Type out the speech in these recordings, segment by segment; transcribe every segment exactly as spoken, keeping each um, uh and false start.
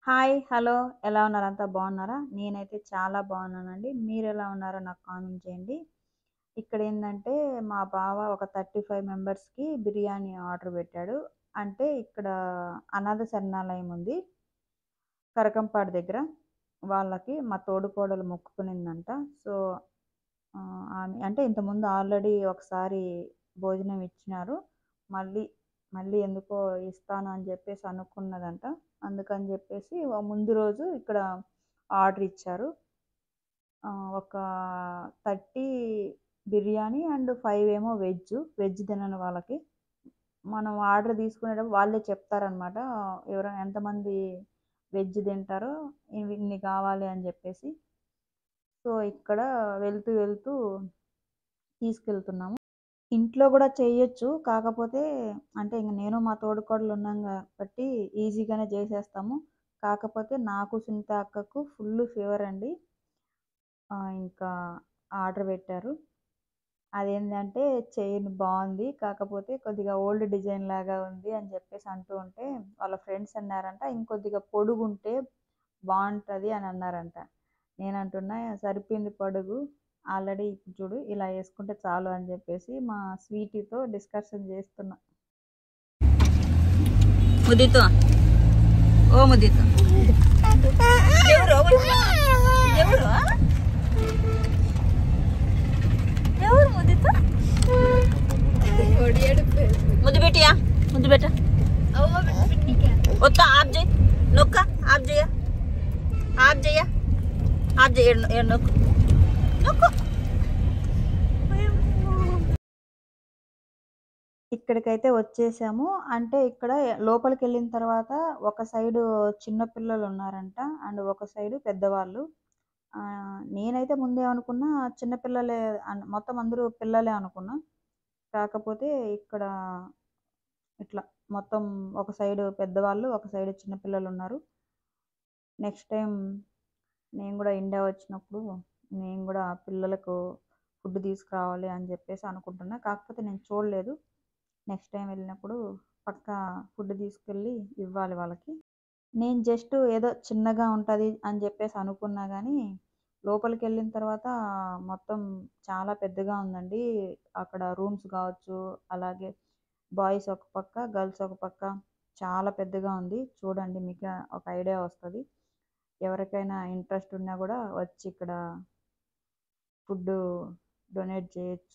Hi! Hello! ఎలా ఉన్నారు? అంతా బాగున్నారా? నేనైతే చాలా బాగున్నానండి. మీరెలా ఉన్నారో నాకు కామెంట్ చేయండి. ఇక్కడేందంటే మా బావ ఒక ముప్పై ఐదు మెంబర్స్‌కి బిర్యానీ ఆర్డర్ పెట్టాడు. అంటే ఇక్కడ అనాథ శరణాలయం ఉంది. కరకంపాడు దగ్గర. వాళ్ళకి మా తోడికోడలు మొక్కుకునిందంట. సో, ఆహ్, ఆమె అంటే ఇంతకుముందు ఆల్రెడీ ఒకసారి భోజనం ఇచ్చినారు. మళ్ళీ, మళ్ళీ ఎందుకో ఇస్తాను అని జెప్పేసి అనుకున్నదంట. అందుకని జెప్పేసి వ ముందు రోజు ఇక్కడ ఆర్డర్ ఇచ్చారు. ఆహ్, ఒక ముప్పై బిర్యానీ అండ్ ఐదు ఏమో వెజ్. వెజ్ తినని వాళ్ళకి. మనం ఆర్డర్ తీసుకునేటప్పుడు వాళ్ళే చెప్తారనమాట. ఎవరైనా ఎంతమంది వెజ్ తింటారో ఇవి ఇన్ని కావాలి అని జెప్పేసి. సో, ఇక్కడ వెళ్తూ, వెళ్తూ తీసుకెళ్తున్నాము. ఇంట్లో గూడా చెయ్యొచ్చు. కాకపోతే అంటే ఇంక నేను మా తోడికోడలు ఉన్నాం కాబట్టి ఈజీగానే చేసేస్తాము. కాకపోతే నాకు, సునీత అక్కకు ఫుల్లు ఫీవర్ అండి. ఆహ్, ఇంకా ఆర్డర్ పెట్టారు. అదేంటంటే చైన్ బావుంది. కాకపోతే కొద్దిగా ఓల్డ్ డిజైన్ లాగా ఉంది అని చెప్పేసి అంటూ ఉంటే వాళ్ళ ఫ్రెండ్స్ అన్నారంట ఇంకొద్దిగా పొడుగుంటే బావుంటది అని అన్నారంట. నేనంటున్నా సరిపోయింది పొడుగు. ఆల్రెడీ ఇప్పుడు చూడు ఇలా యేసుకుంటే చాలు అని చెప్పేసి మా స్వీటీతో డిస్కషన్ చేస్తున్నా. ముదితో ఓ ముదితో ఎవరు ఎవరు ఎవరు ముదితో ముద్దు పెట్టియా ముద్దు పెట్ట వస్తా ఆప్ చేయి నొక్క ఆప్ చేయ ఆప్ చేయ ఆప్ చేయ నొక్కు నొక్కు. ఇక్కడికైతే వచ్చేసాము. అంటే ఇక్కడ లోపలికి వెళ్ళిన తర్వాత ఒక సైడు చిన్న పిల్లలు ఉన్నారంట అండ్ ఒక సైడు పెద్దవాళ్ళు. ఆహ్, నేనైతే ముందే అనుకున్నా చిన్న పిల్లలే అన్ మొత్తం అందరూ పిల్లలే అనుకున్నా. కాకపోతే ఇక్కడ ఇట్లా మొత్తం ఒక సైడు పెద్దవాళ్ళు, ఒక సైడు చిన్న పిల్లలున్నారు. నెక్స్ట్ టైం నేను గూడా ఇండియా వచ్చినప్పుడు నేను గూడా పిల్లలకు ఫుడ్ తీసుకురావాలి అని జెప్పేసి అనుకుంటున్నా. కాకపోతే నేను చూడలేదు. నెక్స్ట్ టైం వెళ్ళినప్పుడు పక్కా ఫుడ్ తీసుకెళ్ళి ఇవ్వాలి వాళ్ళకి. నేను జస్ట్ ఏదో చిన్నగా ఉంటది అని జెప్పేసి అనుకున్నా గానీ, లోపలికెళ్ళిన తర్వాత మొత్తం చాలా పెద్దగా ఉందండి. అక్కడ రూమ్స్ గావచ్చు, అలాగే బాయ్స్ ఒక పక్క, గర్ల్స్ ఒక పక్క చాలా పెద్దగా ఉంది. చూడండి మీకు ఒక ఐడియా వస్తది. ఎవరికైనా ఇంట్రెస్ట్ ఉన్నా గూడా వచ్చి ఇక్కడ ఫుడ్డు డొనేట్ చేయొచ్చు.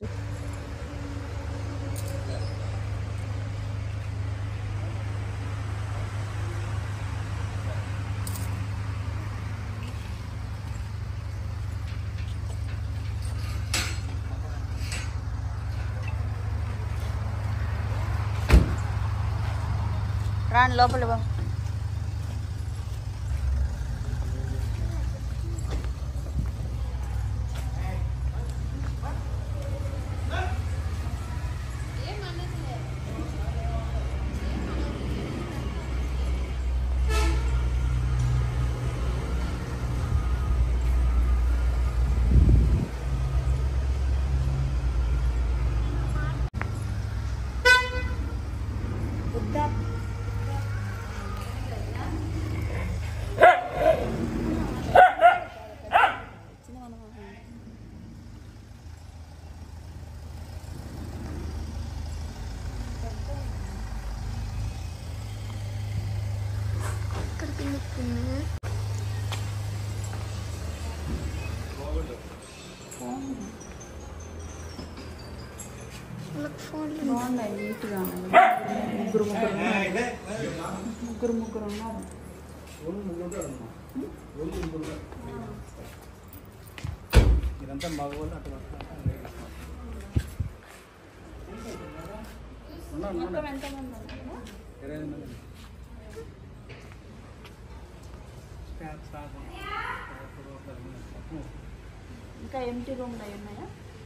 రాండి లోపల బా. బాగున్నాయి నీట్గా ముగ్గురు ముగ్గురు ముగ్గురు ముగ్గురు ఉన్నారు. ఇదంతా మగవాళ్ళు అటు మొత్తం ఎంతమంది ఉన్నారు? ఇరవై ఐదు మంది ఇంకా ఎంటీ రూమ్లు అవి ఉన్నాయా?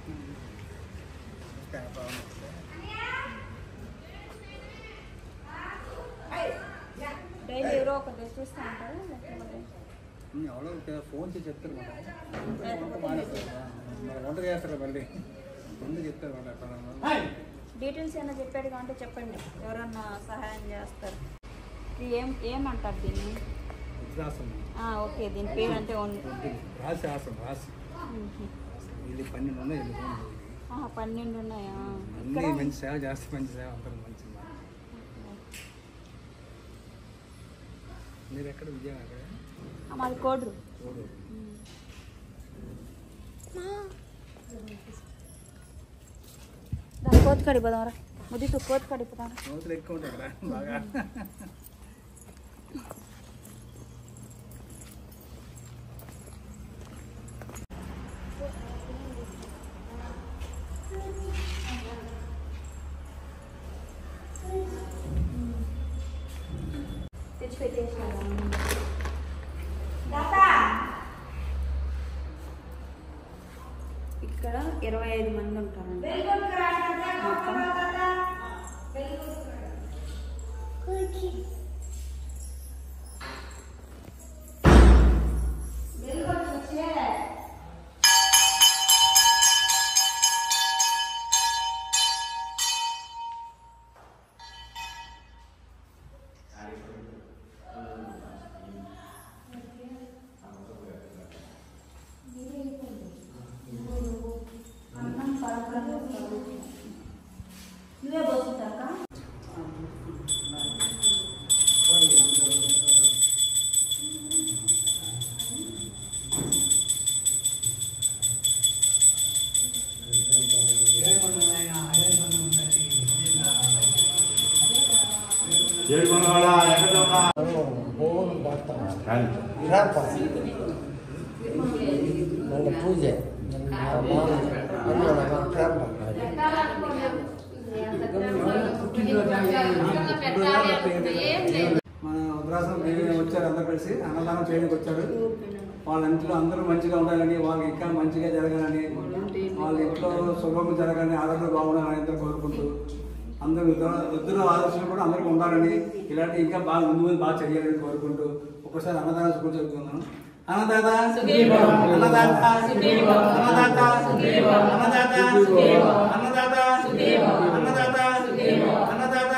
డైలీ ఎవరో ఒక డ్రెస్ చూస్తూ ఉంటారు. ఎవరో ఫోన్ చేసి చెప్తారు మాట మానేస్తారు వంట చేస్తారు మళ్ళీ ముందు చెప్తారు మాట. డీటెయిల్స్ ఏమైనా చెప్పాడు కాబట్టి చెప్పండి, ఎవరన్నా సహాయం చేస్తారు. ఇది ఏం ఏమంటారు దీన్ని? వృద్ధాశ్రమం. ఓకే, దీని పేరు అంటే రాసి ఆశ్రమం రాసి ఇది పన్నెండు ఉన్నాయి. పన్నెండు ఉన్నాయా? అన్నీ మంచి సేవ చేస్తే మంచి సేవ అందరూ మంచి. మీరు ఎక్కడ విజయవాడ? మాది కోడూరు. కోడూరు కోతి కడిపోదాం ముది కోతి కడిపోదాం. కోతులు ఎక్కువ ఉంటాయి కదా బాగా. ఇక్కడ ఇరవై ఐదు మంది ఉంటారండి మొత్తం. నువ్వే పోతుంటాక పూజ మన వృద్ధాశ్రమం దేవి వచ్చారు, అందరూ కలిసి అన్నదానం చేయడానికి వచ్చారు. వాళ్ళ ఇంట్లో అందరూ మంచిగా ఉండాలని, వాళ్ళకి ఇంకా మంచిగా జరగాలని, వాళ్ళ ఇంట్లో శుభ్రంగా జరగాలని, ఆరోగ్యం బాగుండాలని అందరూ కోరుకుంటూ, అందరూ వృద్ధుల ఆలోచనలు కూడా అందరికీ ఉండాలని, ఇలాంటి ఇంకా బాగా ముందు ముందు బాగా చేయాలని కోరుకుంటూ ఒకసారి అన్నదానం స్కూల్ చెప్పుకుందాం. అన్నదాత అన్నదాత అన్నదాత అన్నదాత అన్నదాత అన్నదాత అన్నదాత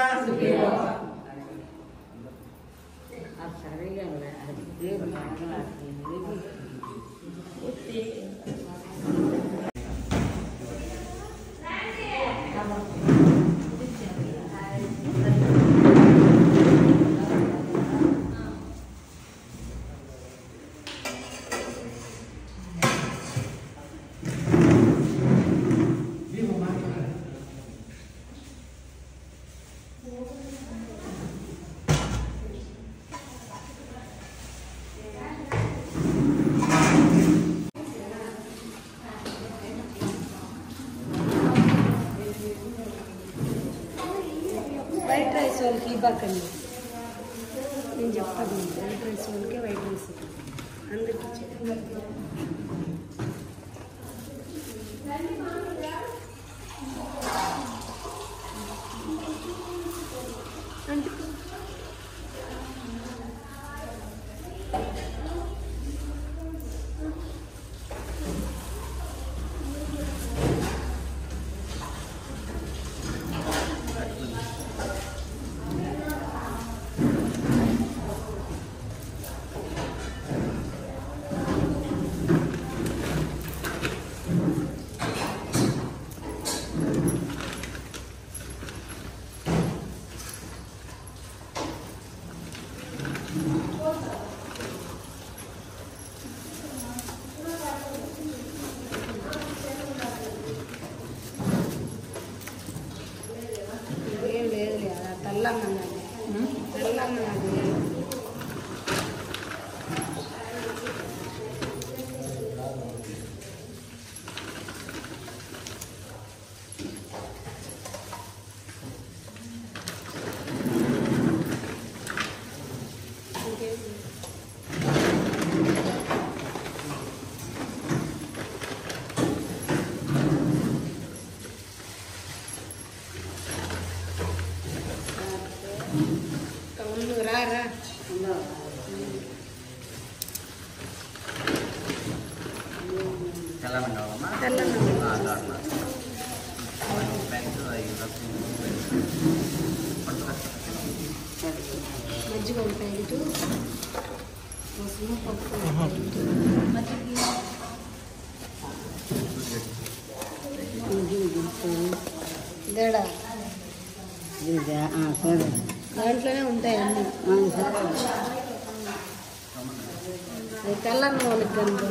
వైట్ రైస్ వాళ్ళకి ఇవ్వకండి, నేను చెప్తాను. వైట్ రైస్ వాళ్ళకే వైట్ రైస్ అందరికీ అంటే ఏం లేదు లేదా తెల్లమ్మ తెల్లమ్మ రా రా మజ్జిగ ఉంటాయి ఇటు దాంట్లోనే ఉంటాయి అన్ని తెల్లన్న వాళ్ళకి.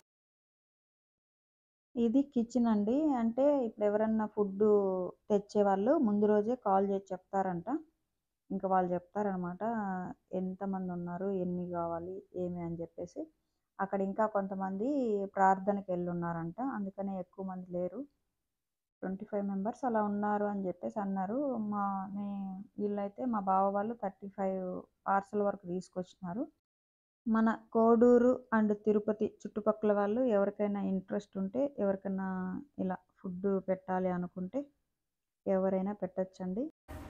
ఇది కిచెన్ అండి. అంటే ఇప్పుడు ఎవరన్నా ఫుడ్ తెచ్చేవాళ్ళు ముందు రోజే కాల్ చేసి చెప్తారంట. ఇంకా వాళ్ళు చెప్తారనమాట ఎంతమంది ఉన్నారు, ఎన్ని కావాలి, ఏమి అని చెప్పేసి. అక్కడ ఇంకా కొంతమంది ప్రార్థనకి వెళ్ళి ఉన్నారంట, అందుకనే ఎక్కువ మంది లేరు. ట్వంటీ ఫైవ్ మెంబర్స్ అలా ఉన్నారు అని చెప్పేసి అన్నారు. మా మే వీళ్ళైతే మా బావ వాళ్ళు థర్టీ ఫైవ్ పార్సల్ వరకు తీసుకొచ్చినారు. మన కోడూరు అండ్ తిరుపతి చుట్టుపక్కల వాళ్ళు ఎవరికైనా ఇంట్రెస్ట్ ఉంటే, ఎవరికైనా ఇలా ఫుడ్ పెట్టాలి అనుకుంటే ఎవరైనా పెట్టచ్చండి.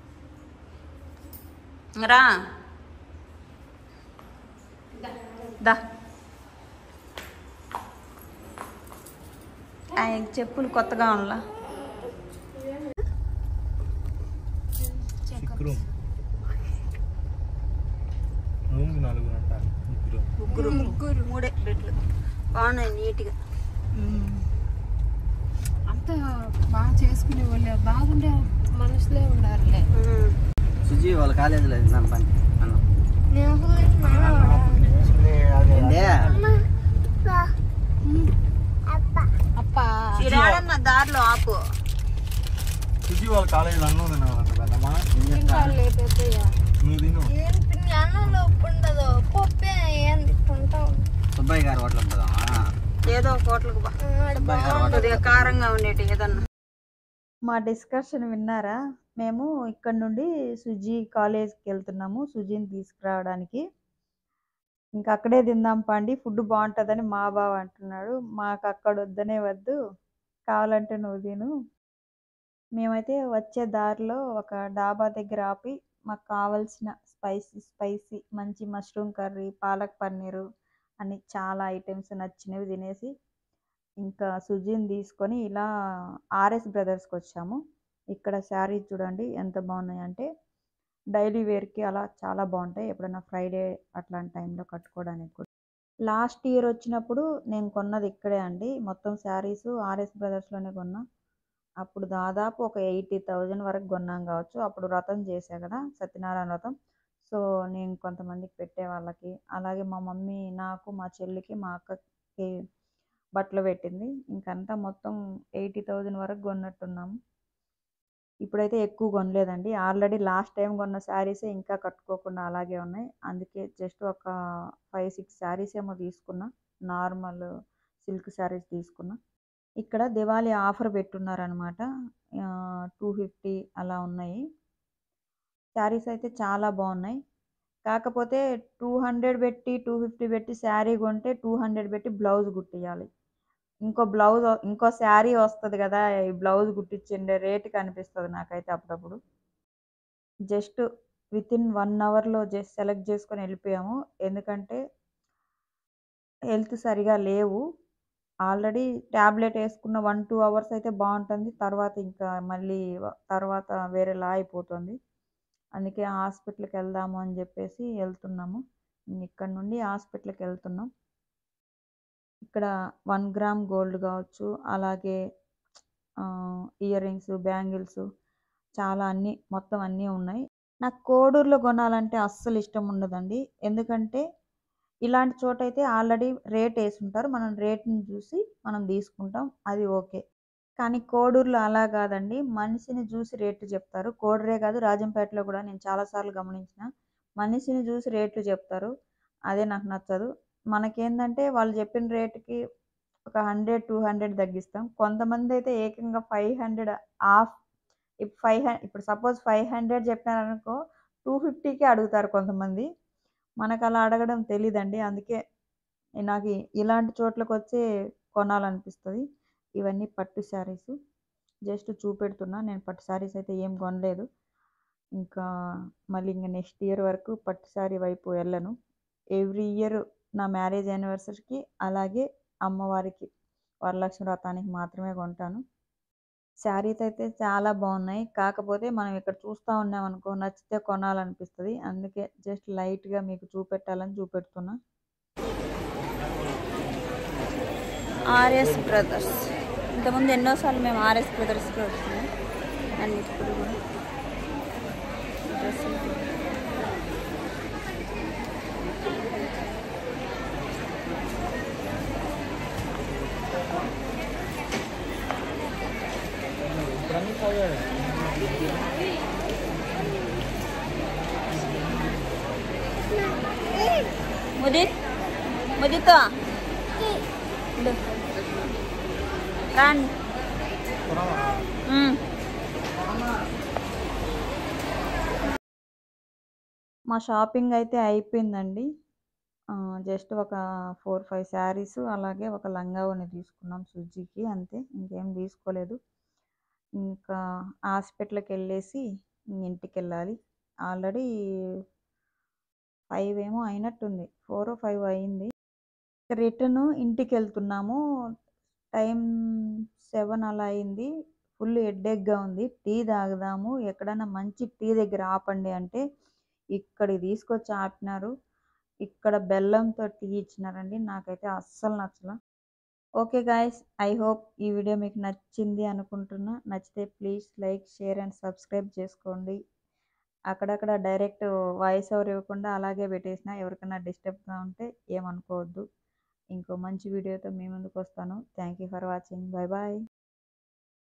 రా దా ఆయన చెప్పులు కొత్తగా ఉన్నా ముగ్గురు ముగ్గురు మూడే బెడ్లు బాగున్నాయి నీట్గా. అంతా బాగా చేసుకునే వాళ్ళే బాగుండే మనుషులే ఉండారులే. సుజీ వాళ్ళ కాలేజీలో ఎగ్జామ్ పని అన్న అప్ప దారిలో ఆపు. సుజీ వాళ్ళ కాలేజీలో అన్నం తినాలంట పెద్దమ్మా. నువ్వు తిను. సుబ్బయ్య గారు హోటల్ పోదామా? ఏదో హోటల్కి కొద్దిగా కారంగా ఉండేటి ఏదన్నా. మా డిస్కషన్ విన్నారా? మేము ఇక్కడ నుండి సుజీ కాలేజ్కి వెళ్తున్నాము సుజీని తీసుకురావడానికి. ఇంకా అక్కడే తిందాం పండి, ఫుడ్ బాగుంటుందని మా బావ అంటున్నాడు. మాకు అక్కడ వద్దనే వద్దు, కావాలంటే నువ్వు తిను. మేమైతే వచ్చే దారిలో ఒక డాబా దగ్గర ఆపి మాకు కావాల్సిన స్పైసీ స్పైసీ మంచి మష్రూమ్ కర్రీ, పాలక్ పన్నీరు అని చాలా ఐటమ్స్ నచ్చినవి తినేసి ఇంకా సుజీని తీసుకొని ఇలా ఆర్ఎస్ బ్రదర్స్కి వచ్చాము. ఇక్కడ శారీస్ చూడండి ఎంత బాగున్నాయి అంటే డైలీ వేర్కి అలా చాలా బాగుంటాయి. ఎప్పుడైనా ఫ్రైడే అట్లాంటి టైంలో కట్టుకోవడానికి కూడా. లాస్ట్ ఇయర్ వచ్చినప్పుడు నేను కొన్నది ఇక్కడే అండి. మొత్తం శారీస్ ఆర్ఎస్ బ్రదర్స్లోనే కొన్నా. అప్పుడు దాదాపు ఒక ఎయిటీ థౌజండ్ వరకు కొన్నాం కావచ్చు. అప్పుడు వ్రతం చేసా కదా, సత్యనారాయణ వ్రతం. సో నేను కొంతమందికి పెట్టే వాళ్ళకి, అలాగే మా మమ్మీ నాకు, మా చెల్లికి, మా అక్కకి బట్టలు పెట్టింది. ఇంకంతా మొత్తం ఎయిటీ థౌజండ్ వరకు కొన్నట్టున్నాము. ఇప్పుడైతే ఎక్కువ కొనలేదండి. ఆల్రెడీ లాస్ట్ టైం కొన్న శారీసే ఇంకా కట్టుకోకుండా అలాగే ఉన్నాయి. అందుకే జస్ట్ ఒక ఫైవ్ సిక్స్ శారీస్ ఏమో తీసుకున్నా, నార్మల్ సిల్క్ శారీస్ తీసుకున్నా. ఇక్కడ దివాళీ ఆఫర్ పెట్టున్నారనమాట. టూ ఫిఫ్టీ అలా ఉన్నాయి. శారీస్ అయితే చాలా బాగున్నాయి. కాకపోతే టూ హండ్రెడ్ పెట్టి టూ ఫిఫ్టీ పెట్టి శారీ కొంటే టూ హండ్రెడ్ పెట్టి బ్లౌజ్ కుట్టియాలి. ఇంకో బ్లౌజ్ ఇంకో శారీ వస్తుంది కదా, ఈ బ్లౌజ్ కుట్టించండి రేటు కనిపిస్తుంది నాకైతే అప్పుడప్పుడు. జస్ట్ విత్ ఇన్ వన్ అవర్లో జస్ట్ సెలెక్ట్ చేసుకొని వెళ్ళిపోయాము. ఎందుకంటే హెల్త్ సరిగా లేవు. ఆల్రెడీ ట్యాబ్లెట్ వేసుకున్న వన్ టూ అవర్స్ అయితే బాగుంటుంది, తర్వాత ఇంకా మళ్ళీ తర్వాత వేరేలా అయిపోతుంది. అందుకే హాస్పిటల్కి వెళ్దాము అని చెప్పేసి వెళ్తున్నాము. ఇక్కడ నుండి హాస్పిటల్కి వెళ్తున్నాం. ఇక్కడ వన్ గ్రామ్ గోల్డ్ కావచ్చు, అలాగే ఇయర్ రింగ్స్, బ్యాంగిల్స్ చాలా అన్నీ మొత్తం అన్నీ ఉన్నాయి. నాకు కోడూరులో కొనాలంటే అస్సలు ఇష్టం ఉండదండి. ఎందుకంటే ఇలాంటి చోట అయితే ఆల్రెడీ రేట్ వేసి ఉంటారు, మనం రేట్ని చూసి మనం తీసుకుంటాం, అది ఓకే. కానీ కోడూరులో అలా కాదండి, మనిషిని చూసి రేట్లు చెప్తారు. కోడూరే కాదు రాజంపేటలో కూడా నేను చాలాసార్లు గమనించిన, మనిషిని చూసి రేట్లు చెప్తారు. అదే నాకు నచ్చదు. మనకేందంటే వాళ్ళు చెప్పిన రేటుకి ఒక హండ్రెడ్ టూ హండ్రెడ్ తగ్గిస్తాం. కొంతమంది అయితే ఏకంగా ఫైవ్ హండ్రెడ్ ఆఫ్. ఇప్పుడు ఫైవ్ ఇప్పుడు సపోజ్ ఫైవ్ హండ్రెడ్ చెప్పినారనుకో టూ ఫిఫ్టీకే అడుగుతారు కొంతమంది. మనకు అలా అడగడం తెలీదండి. అందుకే నాకు ఇలాంటి చోట్లకు వచ్చే కొనాలనిపిస్తుంది. ఇవన్నీ పట్టు శారీస్ జస్ట్ చూపెడుతున్నా. నేను పట్టు శారీస్ అయితే ఏం కొనలేదు. ఇంకా మళ్ళీ ఇంకా నెక్స్ట్ ఇయర్ వరకు పట్టు శారీ వైపు వెళ్ళను. ఎవ్రీ ఇయర్ నా మ్యారేజ్ యానివర్సరీకి, అలాగే అమ్మవారికి వరలక్ష్మి వ్రతానికి మాత్రమే కొంటాను. శారీస్ అయితే చాలా బాగున్నాయి. కాకపోతే మనం ఇక్కడ చూస్తూ ఉన్నామనుకో నచ్చితే కొనాలనిపిస్తుంది. అందుకే జస్ట్ లైట్గా మీకు చూపెట్టాలని చూపెడుతున్నా. RS brothers. ఇంతకుముందు ఎన్నోసార్లు మేము ఆర్ఎస్ బ్రదర్స్కి వచ్చినాం అండ్ ఇప్పుడు కూడా డ్రెస్ ముదిత్ ముదితో రండి. మా షాపింగ్ అయితే అయిపోయిందండి. జస్ట్ ఒక ఫోర్ ఫైవ్ శారీస్ అలాగే ఒక లంగా ఓని తీసుకున్నాం సుజీకి, అంతే, ఇంకేం తీసుకోలేదు. ఇంకా హాస్పిటల్కి వెళ్ళేసి ఇంటికి వెళ్ళాలి. ఆల్రెడీ ఫైవ్ ఏమో అయినట్టుంది, ఫోర్ ఫైవ్ అయింది. రిటర్న్ ఇంటికి వెళ్తున్నాము. టైం సెవెన్ అలా అయింది. ఫుల్ హెడ్ఏక్గా ఉంది. టీ తాగుదాము, ఎక్కడైనా మంచి టీ దగ్గర ఆపండి అంటే ఇక్కడికి తీసుకొచ్చి ఆపినారు. ఇక్కడ బెల్లంతో టీ ఇచ్చినారండి, నాకైతే అస్సలు నచ్చల. ఓకే గాయస్, ఐ హోప్ ఈ వీడియో మీకు నచ్చింది అనుకుంటున్నా. నచ్చితే please like, share and subscribe చేసుకోండి. అక్కడక్కడ డైరెక్ట్ వాయిస్ ఓవర్ ఇవ్వకుండా అలాగే పెట్టేసిన, ఎవరికైనా డిస్టర్బ్గా ఉంటే ఏమనుకోవద్దు. ఇంకో మంచి వీడియోతో మీ ముందుకు వస్తాను. Thank you for watching. Bye bye.